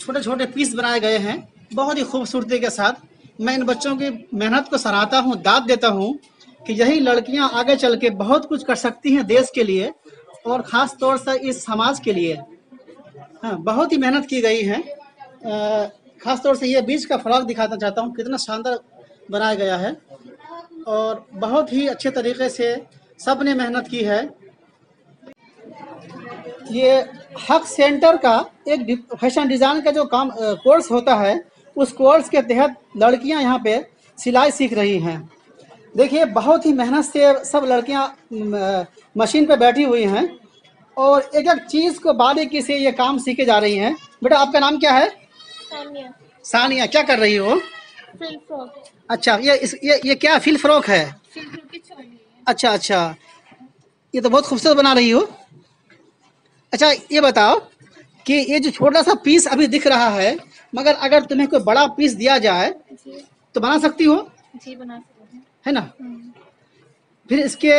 छोटे छोटे पीस बनाए गए हैं बहुत ही खूबसूरती के साथ। मैं इन बच्चों की मेहनत को सराहता हूँ, दाद देता हूँ कि यही लड़कियाँ आगे चल के बहुत कुछ कर सकती हैं देश के लिए और ख़ास तौर से इस समाज के लिए। हाँ, बहुत ही मेहनत की गई है। ख़ास तौर से ये बीच का फ्रॉक दिखाना चाहता हूँ, कितना शानदार बनाया गया है और बहुत ही अच्छे तरीके से सब ने मेहनत की है। ये हक सेंटर का एक फैशन डिज़ाइन का जो काम कोर्स होता है, उस कोर्स के तहत लड़कियां यहाँ पे सिलाई सीख रही हैं। देखिए बहुत ही मेहनत से सब लड़कियां मशीन पे बैठी हुई हैं और एक एक चीज़ को बारीकी से ये काम सीखे जा रही हैं। बेटा आपका नाम क्या है? सानिया। सानिया, क्या कर रही हो? Frill frock. अच्छा, ये क्या फिल फ्रॉक है? फिल फ्रॉक की चोली है। अच्छा अच्छा, ये तो बहुत खूबसूरत बना रही हो। अच्छा ये बताओ कि ये जो छोटा सा पीस अभी दिख रहा है, मगर अगर तुम्हें कोई बड़ा पीस दिया जाए जी तो बना सकती हो? जी बना सकते हैं, है ना? फिर इसके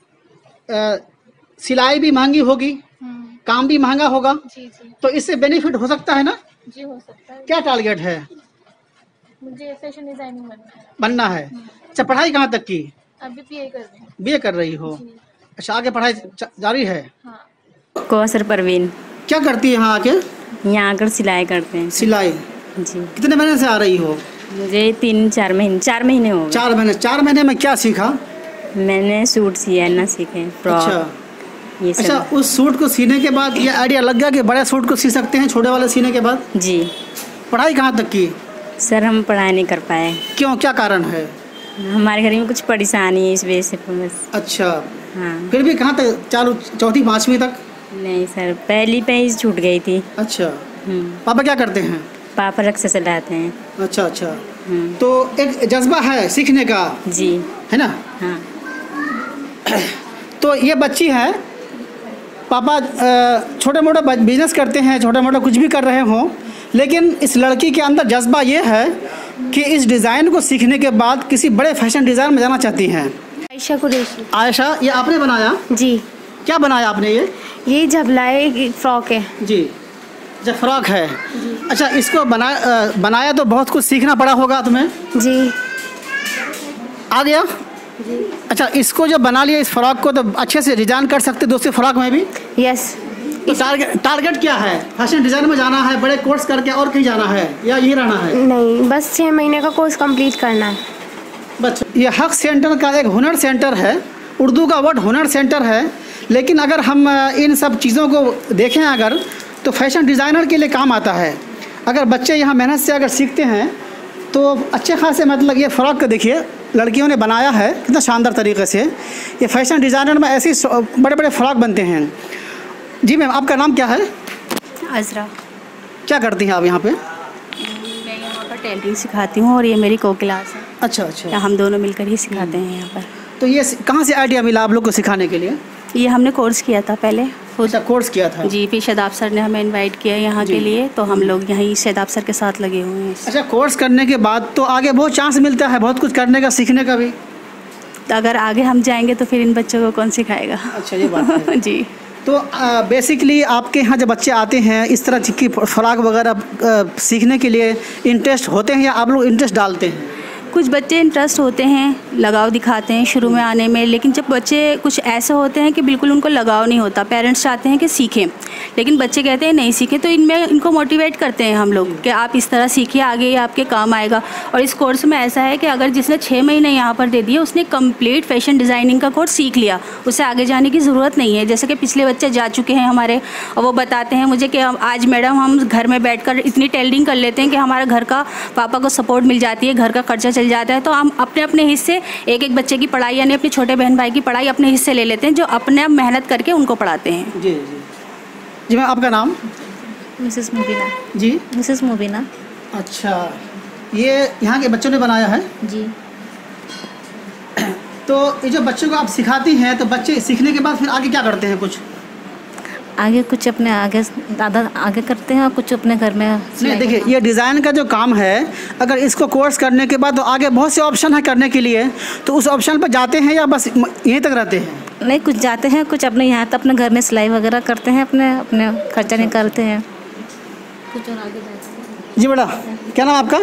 सिलाई भी महंगी होगी, काम भी महंगा होगा, जी जी तो इससे बेनिफिट हो सकता है ना? जी हो सकता है। क्या टारगेट है? मुझे फैशन डिजाइनिंग बनना है। अच्छा, पढ़ाई कहाँ तक की? अभी बीए कर रहे हैं। बीए कर रही हो? जी। अच्छा, आगे पढ़ाई जारी है? हाँ। कौसर परवीन। क्या करती है यहाँ आके? यहाँ आकर सिलाई करते हैं। सिलाई? जी। कितने महीने से आ रही हो? मुझे 4 महीने हो गए। 4 महीने। 4 महीने में क्या सीखा? मैंने सूट सिया सीखे, फ्रॉक। अच्छा, ये सब। अच्छा, उस सूट को सीने के बाद ये आइडिया लग गया कि बड़े सूट को सी सकते हैं छोटे वाले सीने के बाद? जी। पढ़ाई कहाँ तक की? सर हम पढ़ाई नहीं कर पाए। क्यों, क्या कारण है? हमारे घर में कुछ परेशानी है, इस वजह से बस। अच्छा। हाँ। फिर भी कहाँ तक चालू? चौथी 5वीं तक? नहीं सर, पहली पे ही छूट गई थी। अच्छा। पापा क्या करते हैं? पापा रिक्शा चलाते हैं। अच्छा अच्छा, तो एक जज्बा है सीखने का। जी। है ना? हाँ। तो ये बच्ची है, पापा छोटे मोटे बिजनेस करते हैं, छोटे मोटे कुछ भी कर रहे हों, लेकिन इस लड़की के अंदर जज्बा ये है कि इस डिज़ाइन को सीखने के बाद किसी बड़े फैशन डिज़ाइन में जाना चाहती हैं। आयशा कुरैशी। आयशा, ये आपने बनाया? जी। क्या बनाया आपने? ये झबलाए फ्रॉक है। जी। जब फ्रॉक है। अच्छा, इसको बनाया तो बहुत कुछ सीखना पड़ा होगा तुम्हें? जी। आ गया? जी। अच्छा, इसको जब बना लिया इस फ्रॉक को, तो अच्छे से डिज़ाइन कर सकते दूसरे फ्रॉक में भी? यस। तो टारगेट क्या है? फैशन डिज़ाइन में जाना है, बड़े कोर्स करके और कहीं जाना है या यही रहना है? नहीं, बस 6 महीने का कोर्स कंप्लीट करना है। बस। ये हक सेंटर का एक हुनर सेंटर है, उर्दू का वर्ड हुनर सेंटर है, लेकिन अगर हम इन सब चीज़ों को देखें अगर, तो फैशन डिज़ाइनर के लिए काम आता है। अगर बच्चे यहाँ मेहनत से अगर सीखते हैं तो अच्छे खासे, मतलब ये फ़्रॉक को देखिए लड़कियों ने बनाया है कितना शानदार तरीके से। ये फैशन डिज़ाइनर में ऐसे बड़े बड़े फ़्रॉक बनते हैं। जी मैम, आपका नाम क्या है? अजरा। क्या करती हैं आप यहाँ पे? मैं यहाँ पर टेलरिंग सिखाती हूँ और ये मेरी को क्लास है। अच्छा अच्छा, हम दोनों मिलकर ही सिखाते हैं यहाँ पर। तो ये कहाँ से आइडिया मिला आप लोग को सिखाने के लिए? ये हमने कोर्स किया था पहले। अच्छा, कोर्स किया था? जी, फिर शादाब सर ने हमें इनवाइट किया यहाँ के लिए, तो हम लोग यहीं शादाब सर के साथ लगे हुए हैं। अच्छा, कोर्स करने के बाद तो आगे बहुत चांस मिलता है बहुत कुछ करने का, सीखने का भी। तो अगर आगे हम जाएंगे तो फिर इन बच्चों को कौन सिखाएगा? अच्छा, ये बात है। जी। तो बेसिकली आपके यहाँ जब बच्चे आते हैं इस तरह की फ्रॉक वगैरह सीखने के लिए इंटरेस्ट होते हैं या आप लोग इंटरेस्ट डालते हैं? कुछ बच्चे इंटरेस्ट होते हैं, लगाव दिखाते हैं शुरू में आने में, लेकिन जब बच्चे कुछ ऐसे होते हैं कि बिल्कुल उनको लगाव नहीं होता, पेरेंट्स चाहते हैं कि सीखें लेकिन बच्चे कहते हैं नहीं सीखें, तो इनको मोटिवेट करते हैं हम लोग कि आप इस तरह सीखिए, आगे ये आपके काम आएगा। और इस कोर्स में ऐसा है कि अगर जिसने 6 महीने यहाँ पर दे दिए, उसने कंप्लीट फैशन डिज़ाइनिंग का कोर्स सीख लिया, उसे आगे जाने की ज़रूरत नहीं है। जैसे कि पिछले बच्चे जा चुके हैं हमारे, और वो बताते हैं मुझे कि आज मैडम हम घर में बैठकर इतनी टेलरिंग कर लेते हैं कि हमारा घर का पापा को सपोर्ट मिल जाती है, घर का खर्चा चल जाता है। तो हम अपने अपने हिस्से, एक एक बच्चे की पढ़ाई यानी अपने छोटे बहन भाई की पढ़ाई अपने हिस्से ले लेते हैं, जो अपने आप मेहनत करके उनको पढ़ाते हैं। जी जी जी। मैम, आपका नाम? मिसेस मुबीना। जी, मिसेस मुबीना। अच्छा, ये यहाँ के बच्चों ने बनाया है? जी। तो ये जो बच्चों को आप सिखाती हैं, तो बच्चे सीखने के बाद फिर आगे क्या करते हैं? कुछ आगे कुछ अपने आगे करते हैं और कुछ अपने घर में। नहीं, देखिए ये डिज़ाइन का जो काम है, अगर इसको कोर्स करने के बाद तो आगे बहुत से ऑप्शन है करने के लिए, तो उस ऑप्शन पर जाते हैं या बस यहीं तक रहते हैं? नहीं, कुछ जाते हैं, कुछ अपने यहाँ तो अपने घर में सिलाई वगैरह करते हैं, अपने खर्चा निकालते हैं, कुछ और आगे जाते हैं। जी बेटा, क्या नाम आपका?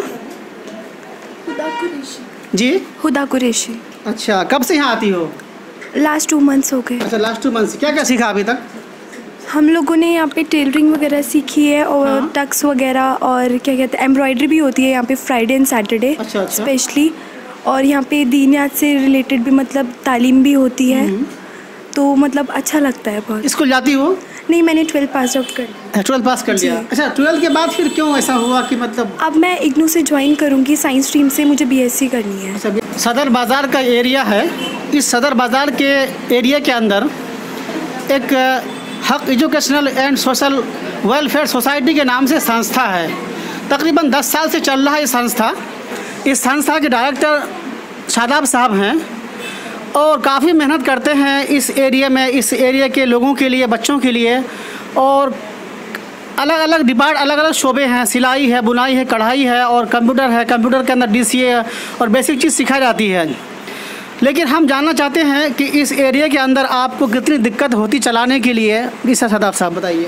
हुदा कुरैशी। जी, हुदा कुरैशी। अच्छा, कब से यहाँ आती हो? लास्ट 2 मंथ्स हो गए। अच्छा, लास्ट 2 मंथ। क्या क्या सीखा अभी तक? हम लोगों ने यहाँ पे टेलरिंग वगैरह सीखी है और हाँ। टक्स वगैरह और क्या कहते हैं एम्ब्रॉयडरी भी होती है यहाँ पे फ्राइडे एंड सैटरडे अच्छा, अच्छा। स्पेशली। और यहाँ पे दीनियात से रिलेटेड भी मतलब तालीम भी होती है, तो मतलब अच्छा लगता है बहुत। स्कूल जाती हो? नहीं, मैंने 12 पास आउट कर 12 पास कर लिया। जी। अच्छा, 12 के बाद फिर क्यों ऐसा हुआ कि मतलब? अब मैं इग्नू से ज्वाइन करूँगी, साइंस स्ट्रीम से मुझे BSc करनी है। सदर बाज़ार का एरिया है। इस सदर बाज़ार के एरिया के अंदर एक Haq educational and social welfare society के नाम से संस्था है। तकरीबन 10 साल से चल रहा है ये संस्था। इस संस्था के डायरेक्टर शादाब साहब हैं और काफ़ी मेहनत करते हैं इस एरिया में, इस एरिया के लोगों के लिए, बच्चों के लिए। और अलग अलग शोबे हैं, सिलाई है, बुनाई है, कढ़ाई है और कंप्यूटर है। कंप्यूटर के अंदर DCA और बेसिक चीज़ सिखाई जाती है। लेकिन हम जानना चाहते हैं कि इस एरिया के अंदर आपको कितनी दिक्कत होती चलाने के लिए। जी शादाब साहब बताइए।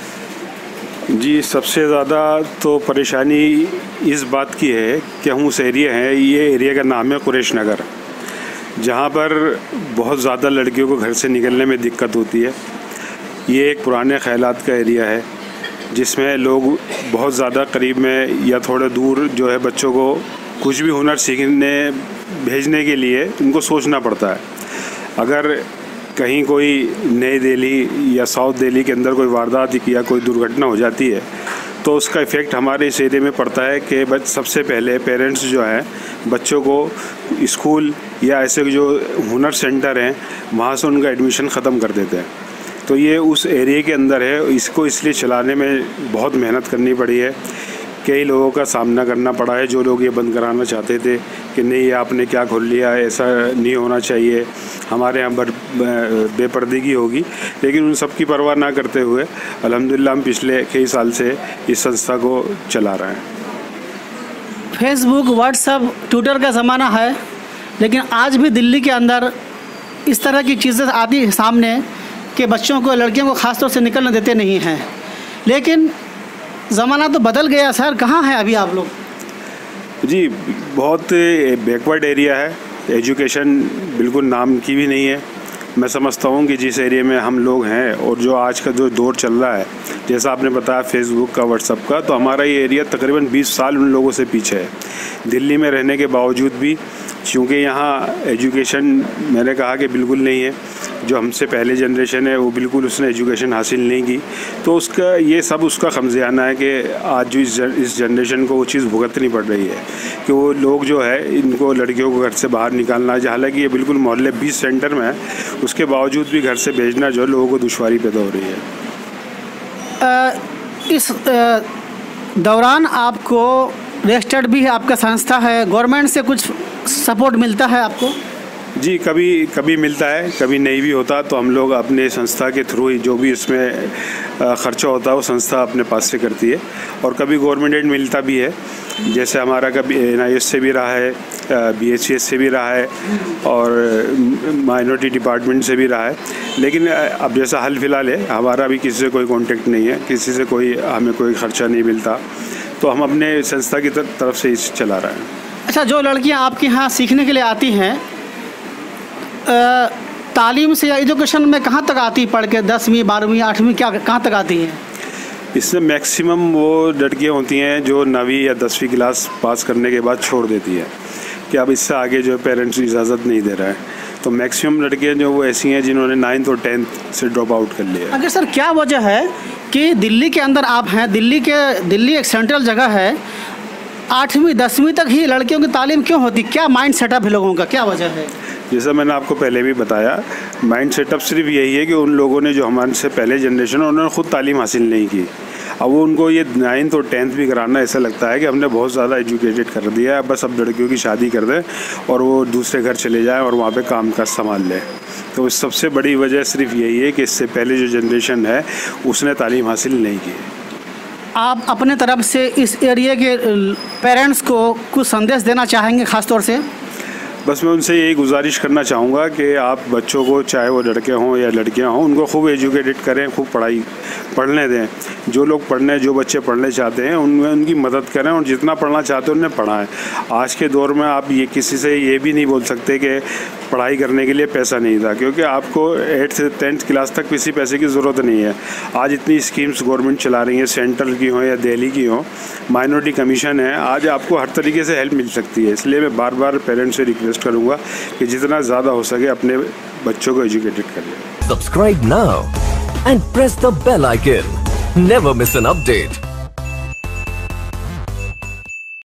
जी, सबसे ज़्यादा तो परेशानी इस बात की है कि हम उस एरिया हैं, ये एरिया का नाम है कुरैश नगर, जहाँ पर बहुत ज़्यादा लड़कियों को घर से निकलने में दिक्कत होती है। ये एक पुराने ख्यालात का एरिया है जिसमें लोग बहुत ज़्यादा करीब में या थोड़े दूर जो है बच्चों को कुछ भी हुनर सीखने भेजने के लिए उनको सोचना पड़ता है। अगर कहीं कोई नई दिल्ली या साउथ दिल्ली के अंदर कोई वारदात या कोई दुर्घटना हो जाती है तो उसका इफ़ेक्ट हमारे इस एरिया में पड़ता है कि सबसे पहले पेरेंट्स जो हैं बच्चों को स्कूल या ऐसे जो हुनर सेंटर हैं वहाँ से उनका एडमिशन ख़त्म कर देते हैं। तो ये उस एरिया के अंदर है, इसको इसलिए चलाने में बहुत मेहनत करनी पड़ी है। कई लोगों का सामना करना पड़ा है जो लोग ये बंद कराना चाहते थे कि नहीं ये आपने क्या खोल लिया, ऐसा नहीं होना चाहिए, हमारे यहाँ पर बेपर्दगी होगी। लेकिन उन सब की परवाह ना करते हुए अल्हम्दुलिल्लाह हम पिछले कई साल से इस संस्था को चला रहे हैं। फेसबुक, व्हाट्सएप, ट्विटर का ज़माना है, लेकिन आज भी दिल्ली के अंदर इस तरह की चीज़ें आती है सामने कि बच्चों को, लड़कियों को ख़ास तौर से निकलने देते नहीं हैं। लेकिन ज़माना तो बदल गया सर, कहाँ हैं अभी आप लोग? जी, बहुत बैकवर्ड एरिया है, एजुकेशन बिल्कुल नाम की भी नहीं है। मैं समझता हूँ कि जिस एरिया में हम लोग हैं और जो आज का जो दौर चल रहा है, जैसा आपने बताया फेसबुक का, व्हाट्सएप का, तो हमारा ये एरिया तकरीबन 20 साल उन लोगों से पीछे है। दिल्ली में रहने के बावजूद भी क्योंकि यहाँ एजुकेशन मैंने कहा कि बिल्कुल नहीं है, जो हमसे पहले जनरेशन है वो बिल्कुल उसने एजुकेशन हासिल नहीं की, तो उसका ये सब उसका खमज़ियाना है कि आज जो इस जनरेशन को वो चीज़ भुगतनी पड़ रही है कि वो लोग जो है इनको लड़कियों को घर से बाहर निकालना है। हालांकि ये बिल्कुल मोहल्ले 20 सेंटर में है, उसके बावजूद भी घर से भेजना जो है लोगों को दुश्वारी पैदा हो रही है। इस दौरान आपको रजिस्टर्ड भी है, आपका संस्था है, गवर्नमेंट से कुछ सपोर्ट मिलता है आपको? जी, कभी कभी मिलता है, कभी नहीं भी होता, तो हम लोग अपने संस्था के थ्रू ही जो भी इसमें ख़र्चा होता है वो संस्था अपने पास से करती है। और कभी गवर्नमेंट एड मिलता भी है, जैसे हमारा कभी NIS से भी रहा है, BHS से भी रहा है और माइनॉरिटी डिपार्टमेंट से भी रहा है। लेकिन अब जैसा हाल फिलहाल है, हमारा भी किसी से कोई कॉन्टेक्ट नहीं है, किसी से हमें कोई ख़र्चा नहीं मिलता, तो हम अपने संस्था की तरफ से इसे चला रहे हैं। अच्छा, जो लड़कियां आपके यहाँ सीखने के लिए आती हैं, तालीम से या एजुकेशन में कहाँ तक आती पढ़ के? 10वीं 12वीं 8वीं क्या कहाँ तक आती हैं? इसमें मैक्सिमम वो लड़कियां होती हैं जो 9वीं या 10वीं क्लास पास करने के बाद छोड़ देती है कि अब इससे आगे जो पेरेंट्स इजाज़त नहीं दे रहा है। तो मैक्सिमम लड़कियां जो वो ऐसी हैं जिन्होंने 9th और 10th से ड्रॉप आउट कर लिया। अगर सर क्या वजह है कि दिल्ली के अंदर आप हैं, दिल्ली एक सेंट्रल जगह है, 8वीं 10वीं तक ही लड़कियों की तालीम क्यों होती? क्या माइंड सेटअप है लोगों का, क्या वजह है? जैसा मैंने आपको पहले भी बताया, माइंड सेटअप सिर्फ यही है कि उन लोगों ने जो हमारे से पहले जनरेशन है उन्होंने ख़ुद तालीम हासिल नहीं की। अब वो उनको ये 9th और 10th भी कराना ऐसा लगता है कि हमने बहुत ज़्यादा एजुकेटेड कर दिया है, बस अब लड़कियों की शादी कर दें और वो दूसरे घर चले जाएं और वहाँ पे काम काज संभाल लें। तो सबसे बड़ी वजह सिर्फ यही है कि इससे पहले जो जनरेशन है उसने तालीम हासिल नहीं की। आप अपने तरफ से इस एरिया के पेरेंट्स को कुछ संदेश देना चाहेंगे ख़ास तौर से? बस मैं उनसे यही गुजारिश करना चाहूँगा कि आप बच्चों को, चाहे वो लड़के हों या लड़कियां हों, उनको खूब एजुकेटेड करें, खूब पढ़ने दें। जो बच्चे पढ़ने चाहते हैं उनमें उनकी मदद करें और जितना पढ़ना चाहते हैं उन्हें पढ़ाएं। आज के दौर में आप ये किसी से ये भी नहीं बोल सकते कि पढ़ाई करने के लिए पैसा नहीं था, क्योंकि आपको 8th से 10th क्लास तक किसी पैसे की ज़रूरत नहीं है। आज इतनी स्कीम्स गवर्नमेंट चला रही है, सेंट्रल की हों या दिल्ली की हों, माइनॉरिटी कमीशन है, आज आपको हर तरीके से हेल्प मिल सकती है। इसलिए मैं बार बार पेरेंट्स से रिक्वेस्ट करूँगा कि जितना ज़्यादा हो सके अपने बच्चों को एजुकेटेड करिए। Subscribe now and press the bell icon. Never miss an update.